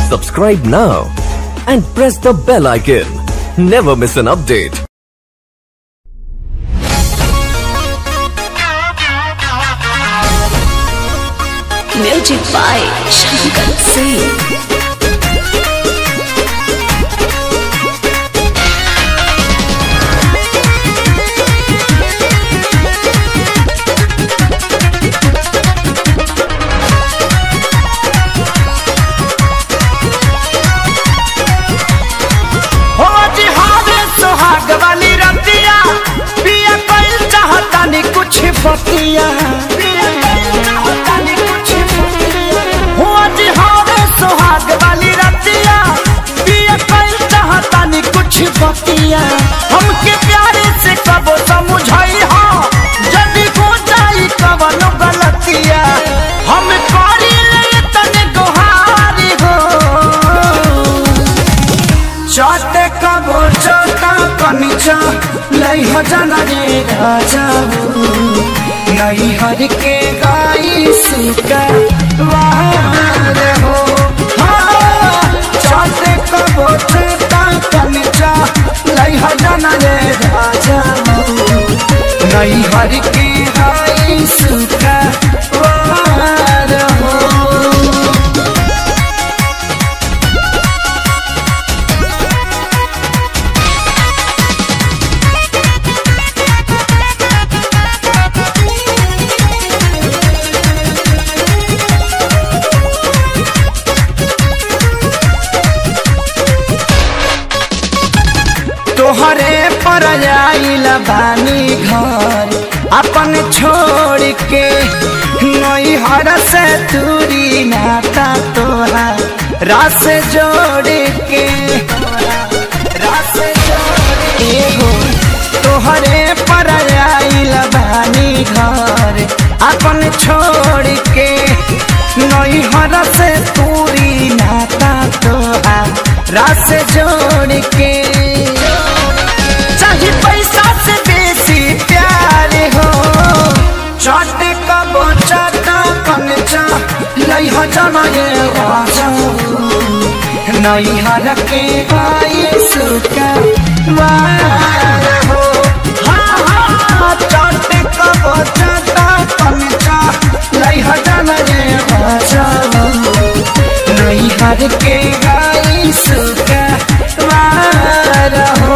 Subscribe now and press the bell icon. Never miss an update. Music by Shankar Singh. बतिया हुआ जी हावे सुहाग वाली रतिया पिया कल चाहता नहीं कुछ बतिया हमके प्यारे से कबो समझाई हो जदी हो जाई कवनो गलतिया हम करी ले तने गोहारी हो चाहते कबो चाहता कनिचा लई हो जाना रे राजा नहीं हर के गाई सुका वार हो चाहते कबो चेता कनिचा लई हजाना रे राजा नहीं हर के गाई सुका वार हो। तोहरे पर आइल बानी घर अपन छोड़ के नई हर से दूरी नाता तोहा रास जोड़ के हो तोहरे पर आइल बानी घर अपन छोड़ के नई हर से दूरी नाता तोहा रास जोड़ के पैसा से बेसी प्यार हो चाटे कबो चाटा कनचा लई हो जाना ये राजा नहीं हर के भाई सुका वार हो चाटे कबो चाटा कनचा लई हो जाना ये राजा नहीं हर के भाई सुका वार हो।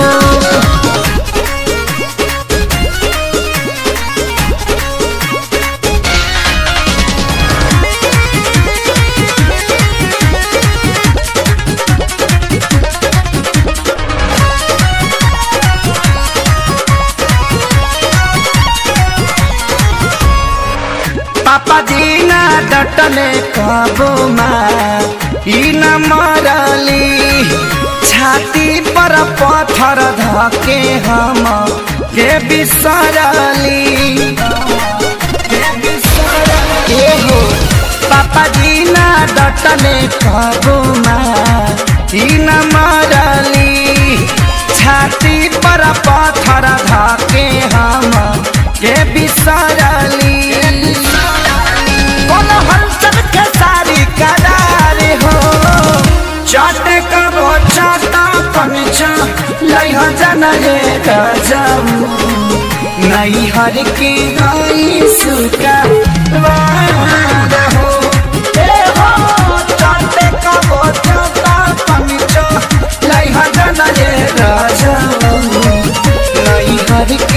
पापा जी ना डटले कबो न मरली छाती पर पत्थर धके हम के बिसरली हो पापा जी ना डटले कबो न मरली छाती पर पत्थर धके हम के बिसरली चाटे कबो चाटा कनिचा लई हो जाना रे राजा नहीं हर की गाई सुका वार हो चाटे कबो चाटा कनिचा लई हो जाना रे राजा नहीं हर